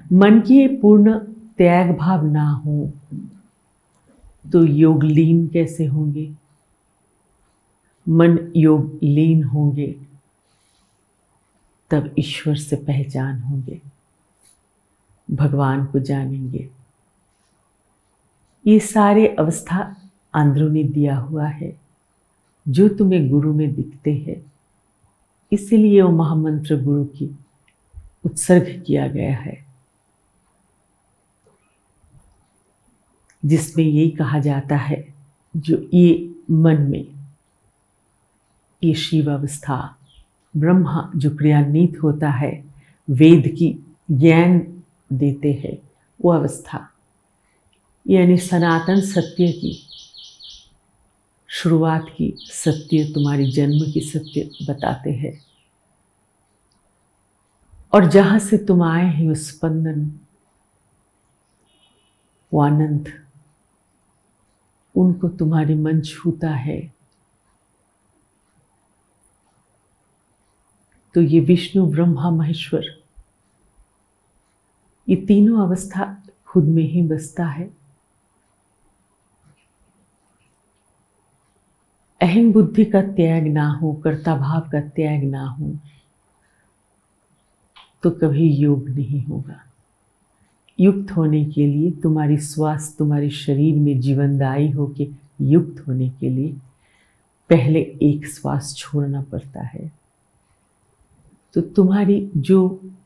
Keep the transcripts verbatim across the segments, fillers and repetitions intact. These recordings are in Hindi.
मन की पूर्ण त्याग भाव ना हो तो योग लीन कैसे होंगे? मन योग लीन होंगे तब ईश्वर से पहचान होंगे, भगवान को जानेंगे। ये सारे अवस्था अंदरूनी दिया हुआ है जो तुम्हें गुरु में दिखते हैं। इसीलिए वो महामंत्र गुरु की उत्सर्ग किया गया है, जिसमें यही कहा जाता है जो ये मन में ये शिव अवस्था, ब्रह्मा जो क्रियान्वित होता है, वेद की ज्ञान देते हैं, वो अवस्था यानी सनातन सत्य की शुरुआत की सत्य, तुम्हारी जन्म की सत्य बताते हैं। और जहां से तुम आए हैं वो स्पंदन, वो आनंद, उनको तुम्हारी मन छूता है। तो ये विष्णु ब्रह्मा महेश्वर, ये तीनों अवस्था खुद में ही बसता है। अहम बुद्धि का त्याग ना हो, कर्ता भाव का त्याग ना हो तो कभी योग नहीं होगा। युक्त होने के लिए तुम्हारी श्वास तुम्हारे शरीर में जीवनदायी हो के युक्त होने के लिए पहले एक श्वास छोड़ना पड़ता है। तो तुम्हारी जो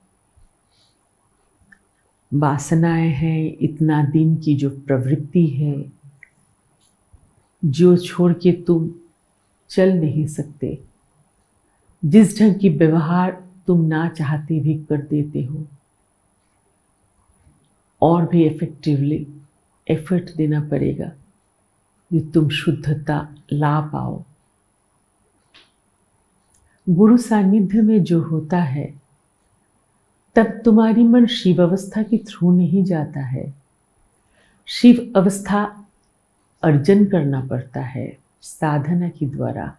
वासनाएं हैं, इतना दिन की जो प्रवृत्ति है, जो छोड़ के तुम चल नहीं सकते, जिस ढंग की व्यवहार तुम ना चाहते भी कर देते हो, और भी इफेक्टिवली एफर्ट देना पड़ेगा कि तुम शुद्धता ला पाओ। गुरु सानिध्य में जो होता है तब तुम्हारी मन शिव अवस्था के थ्रू नहीं जाता है। शिव अवस्था अर्जन करना पड़ता है साधना के द्वारा।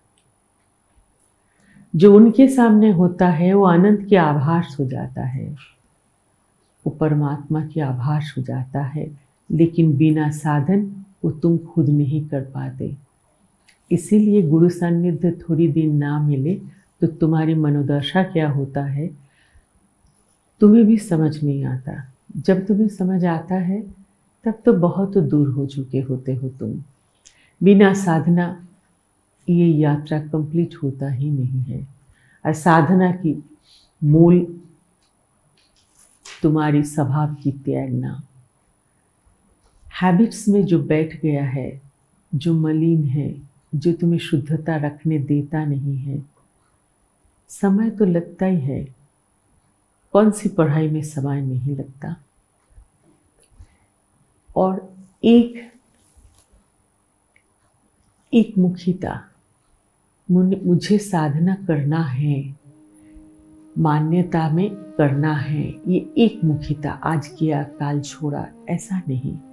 जो उनके सामने होता है वो आनंद के आभास हो जाता है, वो परमात्मा की आभास हो जाता है, लेकिन बिना साधन वो तुम खुद नहीं कर पाते। इसीलिए गुरु सानिध्य थोड़ी दिन ना मिले तो तुम्हारी मनोदशा क्या होता है तुम्हें भी समझ नहीं आता। जब तुम्हें समझ आता है तब तो बहुत दूर हो चुके होते हो तुम। बिना साधना ये यात्रा कंप्लीट होता ही नहीं है। और साधना की मूल तुम्हारी स्वभाव की त्यागना, हैबिट्स में जो बैठ गया है, जो मलिन है, जो तुम्हें शुद्धता रखने देता नहीं है। समय तो लगता ही है, कौन सी पढ़ाई में समय नहीं लगता। और एक एक मुखिता, मुझे साधना करना है, मान्यता में करना है, ये एक मुखिता, आज किया काल छोड़ा, ऐसा नहीं।